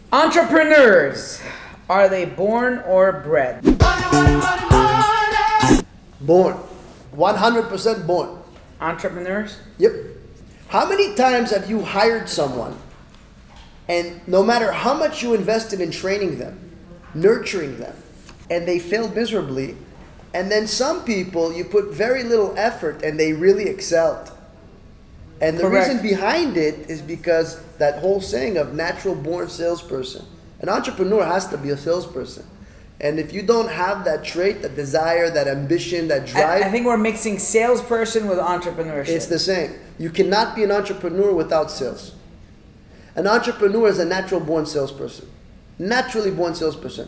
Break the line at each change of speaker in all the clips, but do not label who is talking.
Entrepreneurs, are they born or bred?
Born. 100% born.
Entrepreneurs?
Yep. How many times have you hired someone and no matter how much you invested in training them, nurturing them, and they failed miserably, and then some people you put very little effort and they really excelled. And the
Correct.
reason behind it is because that whole saying of natural born salesperson. An entrepreneur has to be a salesperson. And if you don't have that trait, that desire, that ambition, that drive,
I think we're mixing salesperson with entrepreneurship.
it's the same. You cannot be an entrepreneur without sales. An entrepreneur is a natural born salesperson. Naturally born salesperson.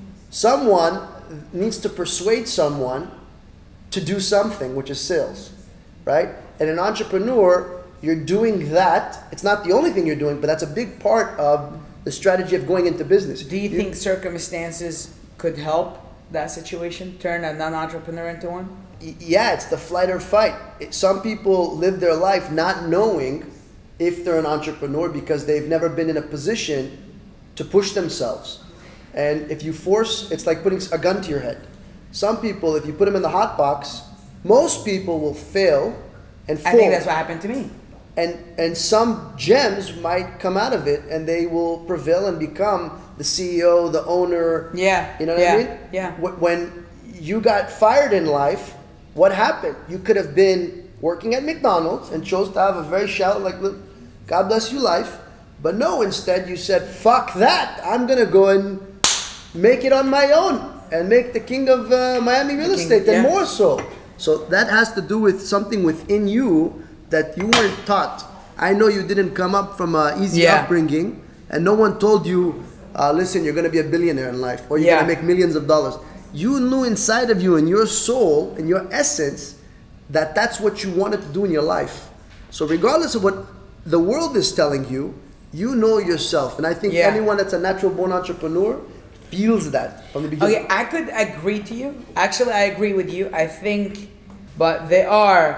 Someone needs to persuade someone to do something, which is sales, right? And an entrepreneur, you're doing that. It's not the only thing you're doing, but that's a big part of the strategy of going into business.
Do you think circumstances could help that situation, turn a non-entrepreneur into one?
Yeah, it's the flight or fight. Some people live their life not knowing if they're an entrepreneur because they've never been in a position to push themselves. And if you force, it's like putting a gun to your head. Some people, if you put them in the hot box, most people will fail and fall.
I think that's what happened to me.
And some gems might come out of it and they will prevail and become the CEO, the owner.
Yeah.
You know what I mean?
Yeah.
When you got fired in life, what happened? You could have been working at McDonald's and chose to have a very shallow, like, look, God bless you life. But no, instead you said, fuck that. I'm going to go and make it on my own and make the king of Miami real estate and more so. So that has to do with something within you that you weren't taught. I know you didn't come up from an easy upbringing and no one told you, listen, you're going to be a billionaire in life or you're going to make millions of dollars. You knew inside of you, in your soul, in your essence, that that's what you wanted to do in your life. So regardless of what the world is telling you, you know yourself. And I think anyone that's a natural born entrepreneur feels that from the beginning.
Okay, I could agree to you. Actually, I agree with you. I think, but they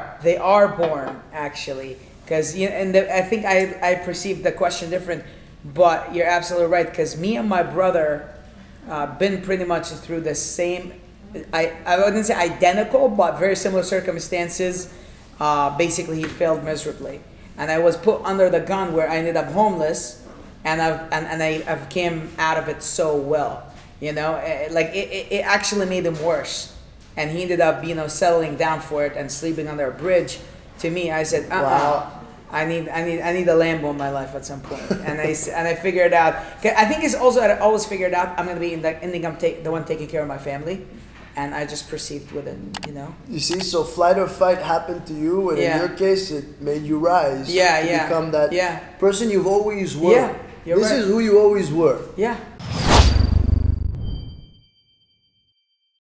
are born actually, because I think I perceived the question different. But you're absolutely right, because me and my brother been pretty much through the same, I wouldn't say identical, but very similar circumstances. Basically, he failed miserably, and I was put under the gun where I ended up homeless, and I've came out of it so well. You know, like it actually made him worse, and he ended up settling down for it and sleeping under a bridge. To me, I said,
Wow.
I need a Lambo in my life at some point, and I figured out. I think it's also I always figured out I'm gonna be the one taking care of my family, and I just perceived with it,
You see, so flight or fight happened to you, and in your case, it made you rise.
Yeah,
to
yeah.
become that
Yeah.
person you've always were.
Yeah, you're
this
right.
is who you always were.
Yeah.